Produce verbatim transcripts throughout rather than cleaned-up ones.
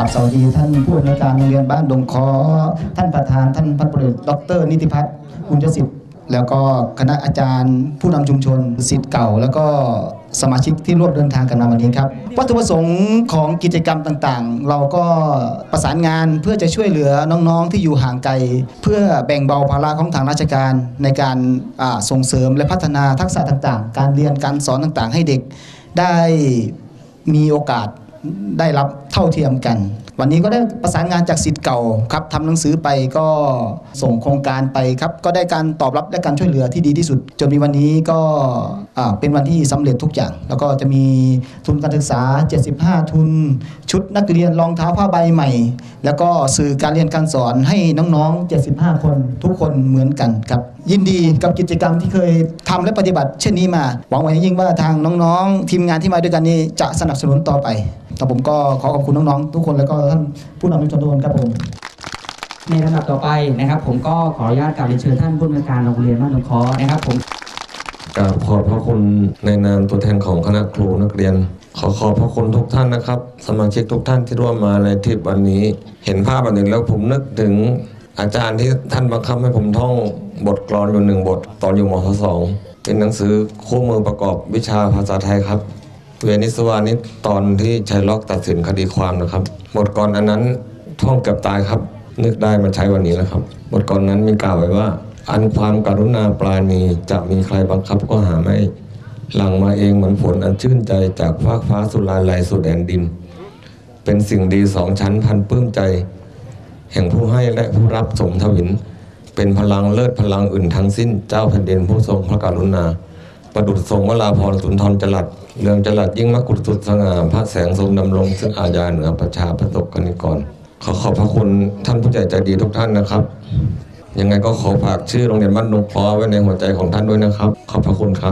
สวัสดีท่านผู้อำนวยการโรงเรียนบ้านดงค้อท่านประธานท่านพัฒน์ประดิษฐ์ดรนิติพัฒน์อุญสิทธิ์แล้วก็คณะอาจารย์ผู้นำชุมชนศิษย์เก่าแล้วก็สมาชิกที่ร่วมเดินทางกันมาวันนี้ครับวัตถุประสงค์ของกิจกรรมต่างๆเราก็ประสานงานเพื่อจะช่วยเหลือน้องๆที่อยู่ห่างไกลเพื่อแบ่งเบาภาระของทางราชการในการส่งเสริมและพัฒนาทักษะต่างๆการเรียนการสอนต่างๆให้เด็กได้มีโอกาสได้รับเท่าเทียมกันวันนี้ก็ได้ประสานงานจากศิษย์เก่าครับทำหนังสือไปก็ส่งโครงการไปครับก็ได้การตอบรับและการช่วยเหลือที่ดีที่สุดจนมีวันนี้ก็เป็นวันที่สำเร็จทุกอย่างแล้วก็จะมีทุนการศึกษาเจ็ดสิบห้าทุนชุดนักเรียนรองเท้าผ้าใบใหม่แล้วก็สื่อการเรียนการสอนให้น้องๆเจ็ดสิบห้าคนทุกคนเหมือนกันครับยินดีกับกิจกรรมที่เคยทำและปฏิบัติเช่นนี้มาหวังไว้ยิ่งว่าทางน้องๆทีมงานที่มาด้วยกันนี้จะสนับสนุนต่อไปแต่ผมก็ขอขอบคุณน้องๆทุกคนแล้วก็ท่านผู้นำชุมชนทุกคนครับผมในลำดับต่อไปนะครับผมก็ขออนุญาตกราบเรียนเชิญท่านผู้อำนวยการโรงเรียนบ้านดงค้อนะครับผมกราบขอบพระคุณในนามตัวแทนของคณะครูนักเรียนขอขอบพระคุณทุกท่านนะครับสมาชิกทุกท่านที่ร่วมมาในทริปวันนี้เห็นภาพอันหนึ่งแล้วผมนึกถึงอาจารย์ที่ท่านบังคับให้ผมท่องบทกลอนอยู่หนึ่งบทตอนอยู่ม.สองเป็นหนังสือคู่มือประกอบวิชาภาษาไทยครับเวนิสวานิชตอนที่ชัยล็อกตัดสินคดีความนะครับบทกลอนอันนั้นท่องเกือบตายครับนึกได้มาใช้วันนี้แล้วครับบทกลอนนั้นมีกล่าวไว้ว่าอันความกรุณาปราณีจะมีใครบังคับก็หาไม่หลั่งมาเองเหมือนฝนอันชื่นใจจากฟากฟ้าสุลาลัยสู่แดนดินเป็นสิ่งดีสองชั้นพันปลื้มใจแห่งผู้ให้และผู้รับสมทวินเป็นพลังเลิศพลังอื่นทั้งสิ้นเจ้าแผ่นดินผู้ทรงพระกรุณาประดุจทรงวราภรณ์สุนทรจรัสเรืองจรัสยิ่งมกุฎสุดสง่าพระแสงทรงดำรงซึ่งอาญาเหนือประชาประสบกนิกรขอขอบพระคุณท่านผู้ใหญ่ใจดีทุกท่านนะครับยังไงก็ขอฝากชื่อโรงเรียนบ้านดงค้อไว้ในหัวใจของท่านด้วยนะครับขอบพระคุณครับ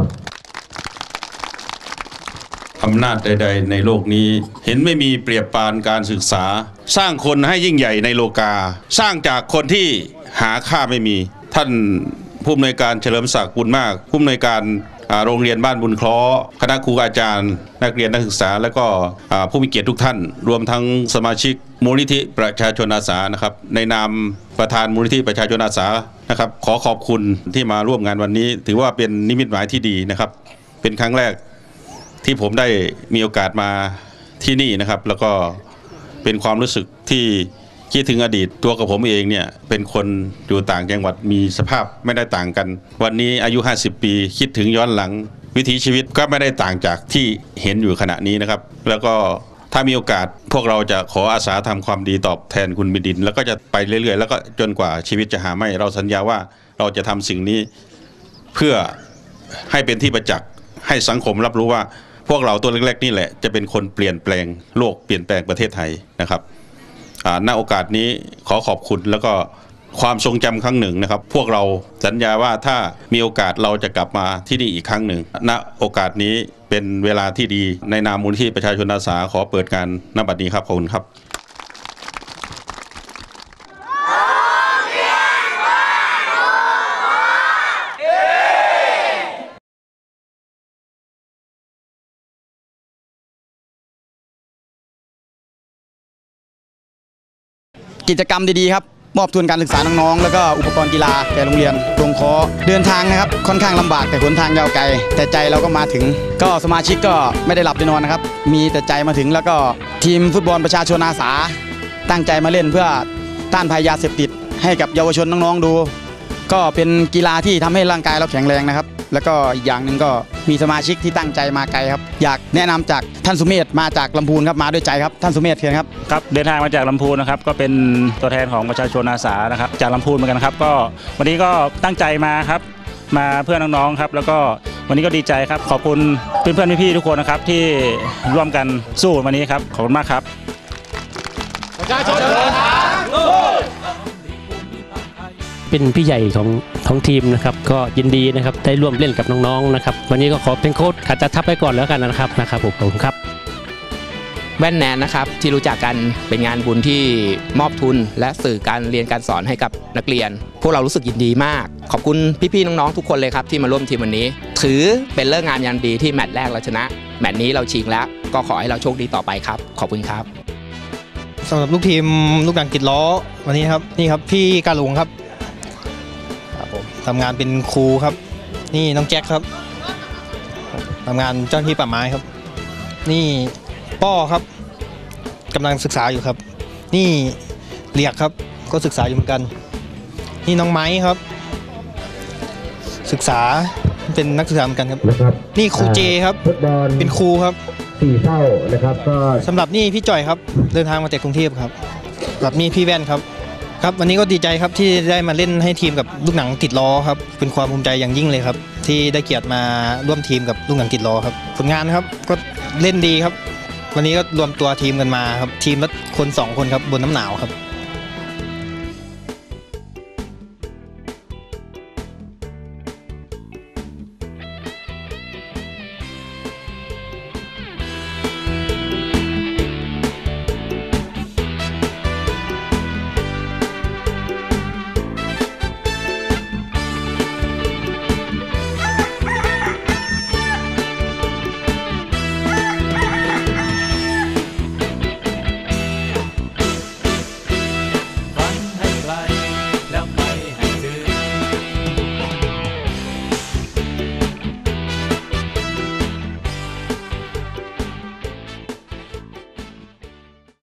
อำนาจใดๆในโลกนี้เห็นไม่มีเปรียบปานการศึกษาสร้างคนให้ยิ่งใหญ่ในโลกาสร้างจากคนที่หาค่าไม่มีท่านผู้อำนวยการเฉลิมศักดิ์บุญมากผู้อำนวยการโรงเรียนบ้านบุญคล้อคณะครูอาจารย์นักเรียนนักศึกษาและก็ผู้มีเกียรติทุกท่านรวมทั้งสมาชิกมูลนิธิประชาชนอาสานะครับในนามประธานมูลนิธิประชาชนอาสานะครับขอขอบคุณที่มาร่วมงานวันนี้ถือว่าเป็นนิมิตหมายที่ดีนะครับเป็นครั้งแรกที่ผมได้มีโอกาสมาที่นี่นะครับแล้วก็เป็นความรู้สึกที่คิดถึงอดีตตัวกับผมเองเนี่ยเป็นคนอยู่ต่างจังหวัดมีสภาพไม่ได้ต่างกันวันนี้อายุห้าสิบปีคิดถึงย้อนหลังวิถีชีวิตก็ไม่ได้ต่างจากที่เห็นอยู่ขณะนี้นะครับแล้วก็ถ้ามีโอกาสพวกเราจะขออาสาทำความดีตอบแทนคุณบิดินแล้วก็จะไปเรื่อยๆแล้วก็จนกว่าชีวิตจะหาไม่เราสัญญาว่าเราจะทำสิ่งนี้เพื่อให้เป็นที่ประจักษ์ให้สังคมรับรู้ว่าพวกเราตัวเล็กๆนี่แหละจะเป็นคนเปลี่ยนแปลงโลกเปลี่ยนแปลงประเทศไทยนะครับณโอกาสนี้ขอขอบคุณแล้วก็ความทรงจำครั้งหนึ่งนะครับพวกเราสัญญาว่าถ้ามีโอกาสเราจะกลับมาที่นี่อีกครั้งหนึ่งณโอกาสนี้เป็นเวลาที่ดีในนามมูลนิธิประชาชนอาสาขอเปิดการณบัดนี้ครับขอบคุณครับกิจกรรมดีๆครับมอบทุนการศึกษาน้องๆแล้วก็อุปกรณ์กีฬาแก่โรงเรียนดงค้อเดินทางนะครับค่อนข้างลำบากแต่หนทางยาวไกลแต่ใจเราก็มาถึงก็สมาชิกก็ไม่ได้หลับได้นอนนะครับมีแต่ใจมาถึงแล้วก็ทีมฟุตบอลประชาชนอาสาตั้งใจมาเล่นเพื่อต้านภัยยาเสพติดให้กับเยาวชนน้องๆดูก็เป็นกีฬาที่ทำให้ร่างกายเราแข็งแรงนะครับแล้วก็อีกอย่างหนึ่งก็มีสมาชิกที่ตั้งใจมาไกลครับอยากแนะนำจากท่านสุเมธมาจากลำพูนครับมาด้วยใจครับท่านสุเมธเชิญครับครับเดินทางมาจากลำพูนนะครับก็เป็นตัวแทนของประชาชนอาสานะครับจากลำพูนเหมือนกันครับก็วันนี้ก็ตั้งใจมาครับมาเพื่อน้องๆครับแล้วก็วันนี้ก็ดีใจครับขอบคุณเพื่อนๆพี่ๆทุกคนนะครับที่ร่วมกันสู้วันนี้ครับขอบคุณมากครับประชาชนอาสาเป็นพี่ใหญ่ของท้องทีมนะครับก็ยินดีนะครับได้ร่วมเล่นกับน้องๆนะครับวันนี้ก็ขอเป็นโค้ชขัดจะทับไปก่อนแล้วกันนะครับนะครับผมขอบคุณครับแว่นแนนนะครับที่รู้จักกันเป็นงานบุญที่มอบทุนและสื่อการเรียนการสอนให้กับนักเรียนพวกเรารู้สึกยินดีมากขอบคุณพี่ๆน้องๆทุกคนเลยครับที่มาร่วมทีมวันนี้ถือเป็นเลิกงามยามดีที่แมตช์แรกเราชนะแมตช์นี้เราชิงแล้วก็ขอให้เราโชคดีต่อไปครับขอบคุณครับสำหรับลูกทีมลูกหนังติดล้อวันนี้ครับนี่ครับพี่กาหลงครับครับผมทำงานเป็นครูครับนี่น้องแจ็คครับทำงานเจ้าหน้าที่ป่าไม้ครับนี่ป้อครับกำลังศึกษาอยู่ครับนี่เลียกครับก็ศึกษาอยู่เหมือนกันนี่น้องไม้ครับศึกษาเป็นนักศึกษาเหมือนกันครับนี่ครูเจครับเป็นครูครับสี่เศร้านะครับก็สำหรับนี่พี่จ่อยครับเดินทางมาจากกรุงเทพครับสำหรับนี่พี่แว่นครับครับวันนี้ก็ดีใจครับที่ได้มาเล่นให้ทีมกับลูกหนังติดล้อครับเป็นความภูมิใจอย่างยิ่งเลยครับที่ได้เกียรติมาร่วมทีมกับลูกหนังติดล้อครับผลงานครับก็เล่นดีครับวันนี้ก็รวมตัวทีมกันมาครับทีมละคนสองคนครับบนน้ำหนาวครับ